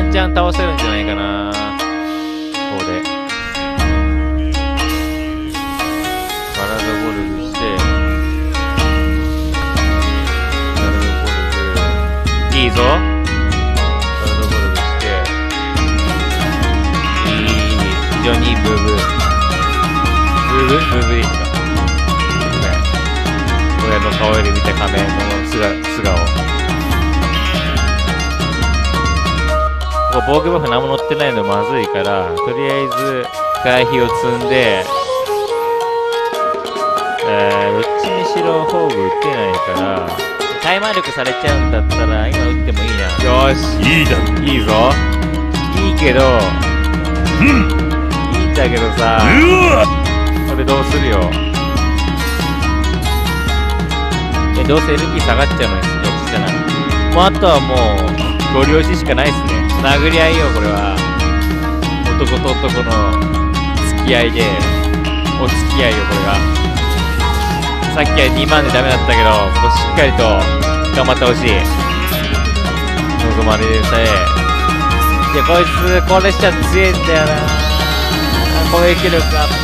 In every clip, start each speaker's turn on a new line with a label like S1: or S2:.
S1: ワンチャン倒せるんじゃないかな。ここでガラドボルグして、ガラドボルグいいぞ。ガラドボルグして非常にいいブーブーでいいのか。親の顔より見た仮面の素顔。ここ防御バフ何も乗ってないのまずいから、とりあえず回避を積んで、どっちにしろ宝具打てないからタイマー力されちゃうんだったら今打ってもいいな。よし、いいだろ。いいぞ。いいけど、いいんだけどさ、これどうするよ。どうせ LP 下がっちゃうのに、どっちじゃない。もうあとはもうご了承しかないっすね。殴り合いよ、これは。男と男の付き合いで、お付き合いよ、これが。さっきは2万でダメだったけど、もうしっかりと頑張ってほしい。望まれるさえ。で、こいつ、これしちゃ強いんだよな。攻撃力アップ。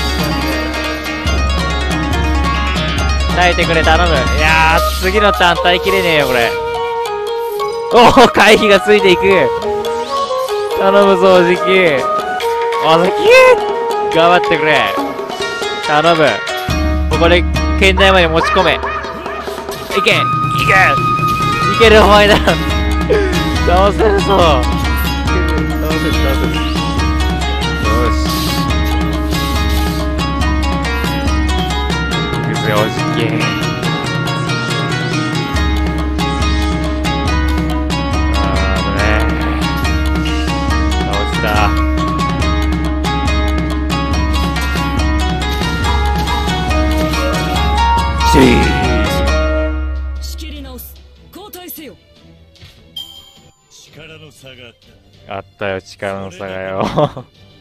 S1: 耐えてくれ、頼む。いやー、次のターン耐えきれねえよ、これ。おお、回避がついていく。頼むぞ、おじき。おじき頑張ってくれ。頼む。ここで、県内まで持ち込め。いけいける、お前だ。倒せるぞ。倒せる。よし。行くぜ、おじき。
S2: 仕切り直す。交代せよ。
S3: 力の差が
S1: あったよ、力の差がよ。